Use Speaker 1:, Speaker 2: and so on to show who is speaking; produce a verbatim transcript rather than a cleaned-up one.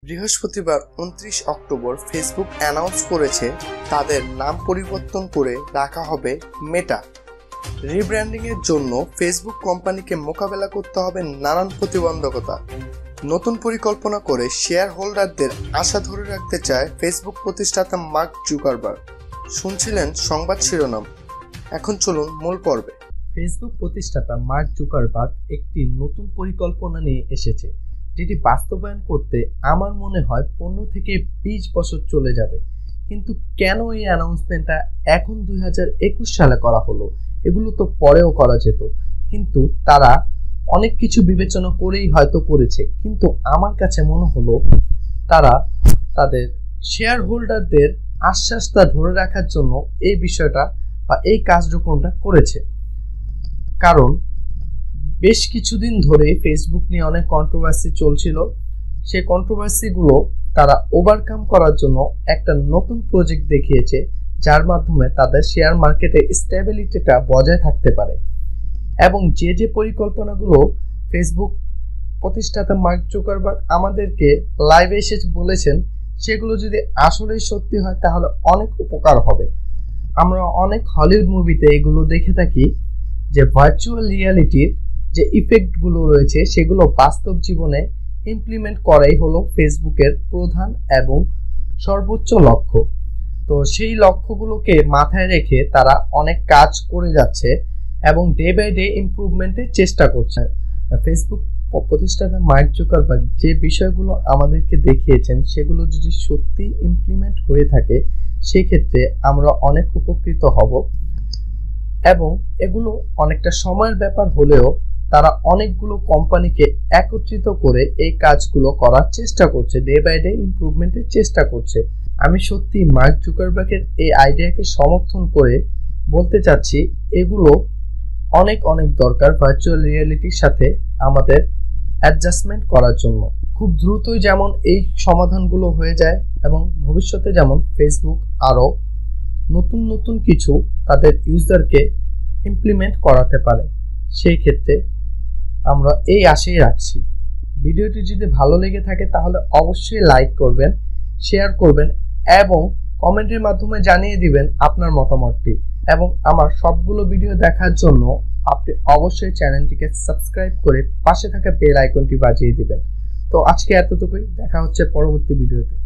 Speaker 1: বৃহস্পতিবার উনত্রিশ October Facebook announce করেছে তাদের নাম পরিবর্তন করে রাখা হবে মেটা। রিব্র্যান্ডিংয়ের জন্য ফেসবুক কোম্পানিকে মোকাবেলা করতে হবে নানান প্রতিবন্ধকতা। নতুন পরিকল্পনা করে শেয়ার হোল্ডারদের আশা ধরে রাখতে চায় ফেসবুক প্রতিষ্ঠাতা মার্ক জুকারবার্গ। শুনছিলেন সংবাদ শিরোনাম, এখন চলুন মূল পর্বে।
Speaker 2: ফেসবুক প্রতিষ্ঠাতা মার্ক জুকারবার্গ একটি নতুন পরিকল্পনা নিয়ে এসেছে, যেটি বাস্তবায়ন করতে আমার মনে হয় পনেরো থেকে বিশ বছর চলে যাবে। কিন্তু কেন এই অ্যানাউন্সমেন্টটা এখন দুই হাজার একুশ সালে করা হলো? এগুলো তো পরেও করা যেত, কিন্তু তারা অনেক কিছু বিবেচনা করেই হয়তো করেছে। কিন্তু আমার কাছে মনে হলো তারা তাদের শেয়ার হোল্ডারদের আশ্বাসটা ধরে রাখার জন্য এই বিষয়টা বা এই কার্যক্রমটা করেছে। কারণ বেশ কিছুদিন ধরে ফেসবুক নিয়ে অনেক কন্ট্রোভার্সি চলছিল। সেই কন্ট্রোভার্সিগুলো তারা ওভারকাম করার জন্য একটা নতুন প্রজেক্ট দেখিয়েছে, যার মাধ্যমে তাদের শেয়ার মার্কেটে স্টেবিলিটিটা বজায় থাকতে পারে। এবং যে যে পরিকল্পনাগুলো ফেসবুক প্রতিষ্ঠাতা মার্ক জুকারবার্গ আমাদেরকে লাইভে এসে বলেছেন, সেগুলো যদি আসলেই সত্যি হয় তাহলে অনেক উপকার হবে। আমরা অনেক হলিউড মুভিতে এগুলো দেখে থাকি যে ভার্চুয়াল রিয়ালিটির যে ইফেক্টগুলো রয়েছে সেগুলো বাস্তব জীবনে ইমপ্লিমেন্ট করাই হলো ফেসবুকের প্রধান এবং সর্বোচ্চ লক্ষ্য। তো সেই লক্ষ্যগুলোকে মাথায় রেখে তারা অনেক কাজ করে যাচ্ছে এবং ডে বাই ডে ইমপ্রুভমেন্টের চেষ্টা করছে। ফেসবুক প্রতিষ্ঠাতা মার্ক জুকারবার্গ যে বিষয়গুলো আমাদেরকে দেখিয়েছেন সেগুলো যদি সত্যি ইমপ্লিমেন্ট হয়ে থাকে সেক্ষেত্রে আমরা অনেক উপকৃত হব। এবং এগুলো অনেকটা সময়ের ব্যাপার হলেও তারা অনেকগুলো কোম্পানিকে একত্রিত করে এই কাজগুলো করার চেষ্টা করছে, ডে বাই ডে ইমপ্রুভমেন্টের চেষ্টা করছে। আমি সত্যি মার্ক জুকারবার্গের এই আইডিয়াকে সমর্থন করে বলতে চাচ্ছি এগুলো অনেক অনেক দরকার ভার্চুয়াল রিয়ালিটির সাথে আমাদের অ্যাডজাস্টমেন্ট করার জন্য। খুব দ্রুতই যেমন এই সমাধানগুলো হয়ে যায় এবং ভবিষ্যতে যেমন ফেসবুক আরও নতুন নতুন কিছু তাদের ইউজারকে ইমপ্লিমেন্ট করাতে পারে, সেই ক্ষেত্রে আমরা এই আশাই রাখছি। ভিডিওটি যদি ভালো লেগে থাকে তাহলে অবশ্যই লাইক করবেন, শেয়ার করবেন এবং কমেন্টের মাধ্যমে জানিয়ে দিবেন আপনার মতামতটি। এবং আমার সবগুলো ভিডিও দেখার জন্য আপনি অবশ্যই চ্যানেলটিকে সাবস্ক্রাইব করে পাশে থাকা বেল আইকনটি বাজিয়ে দিবেন। তো আজকে এতটুকুই, দেখা হচ্ছে পরবর্তী ভিডিওতে।